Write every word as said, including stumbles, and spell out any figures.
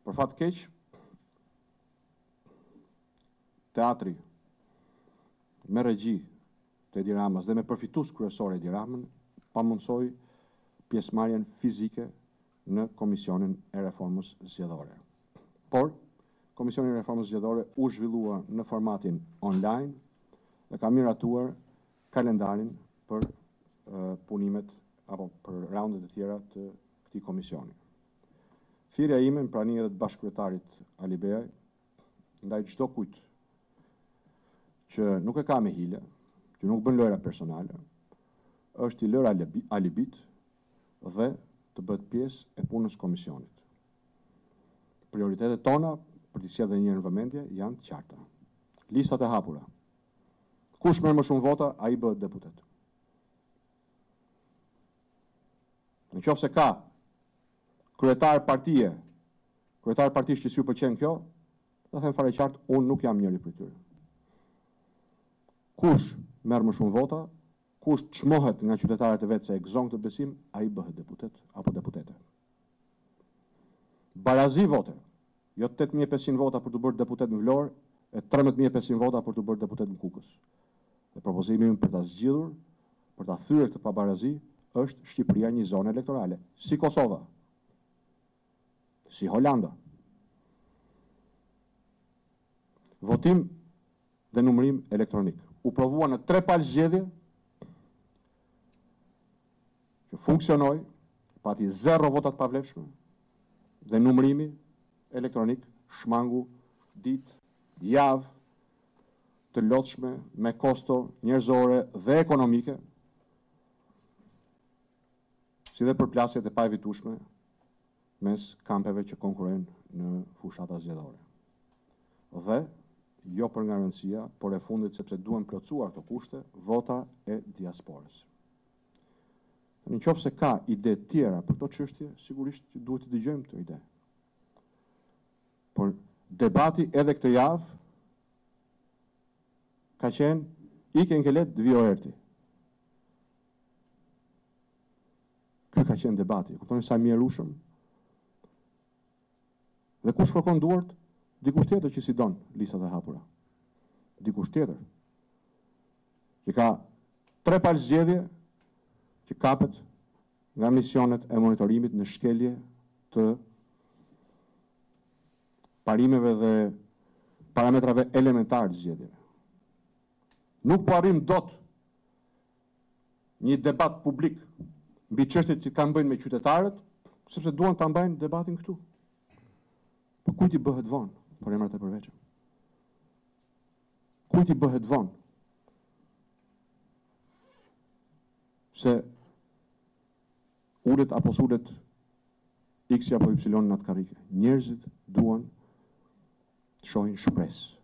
Për fat keq, teatri me regji të Edi Ramës dhe me përfitus kryesor Edi Ramën pamundsoi pjesëmarrjen fizike në Komisionin e Reformës Zgjedhore. Por, Komisioni i Reformës Zgjedhore u zhvillua në formatin online dhe ka miratuar kalendarin për uh, punimet apo për raundet e tjera të këtij komisioni. Thirrja ime në prani edhe të bashkëkryetarit Ali Beaj ndaj çdo kujt që nuk e ka me hile, që nuk bën lojra personale, është i lërë alibit dhe të bëhet pjesë e punës komisionit. Prioritetet tona për të sjellë edhe një herë në vëmendje janë të qarta. Listat e hapura. Kush merr më shumë vota, ai bëhet deputet. Në qoftë se ka kryetar partie, kryetar partish që s'ju pëlqen kjo, do them fare qartë, unë nuk jam njëri prej tyre. Kush merr më shumë vota, kush çmohet nga qytetarët e vet se e gëzon këtë besim, ai bëhet deputet apo deputete. Barazi vote, jo tetë mijë e pesëqind vota për të bërë deputet në Vlorë e trembëdhjetë mijë e pesëqind vota për të bërë deputet në Kukës. Dhe propozimi im për ta zgjidhur, për ta thyer këtë pabarazi, është Shqipëria një zonë elektorale, si Kosova, si Holanda. Votim dhe numërim elektronik. U provua në tre palë zgjedhje që funksionoi, pati zero votat pavlefshme dhe numërimi elektronik shmangu ditë, javë të lodhshme me kosto njerëzore dhe ekonomike, si dhe përplasjet e paevitueshme mes kampeve që konkurrojnë në fushata zgjedhore. Dhe jo për nga rëndësia, por e fundit sepse duhen plotësuar këto kushte, vota e diasporës. Në qoftë se ka ide tjera për këto çështje, sigurisht që duhet të dëgjojmë këto ide. Por debati edhe këtë javë ka qenë ikën kelet dvio erti. Ky ka qenë debati, kuptoni sa mjerushëm. Dhe kush fërkon duart? Dikush tjetër që si don listat e hapura. Dikush tjetër që ka tre palë zgjedhje që kapet nga misionet e monitorimit në shkelje të parimeve dhe parametrave elementar të zgjedhjeve. Nuk po arrim dot një debat publik mbi çështjet që kanë bëjnë me qytetarët, sepse duan ta mbajnë debatin këtu. Po kujt i bëhet vonë për emrat e përveçëm? Kujt i bëhet vonë? Se ulet apo sulet X apo Y në atë karrike. Njerëzit duan të shohin shpresë.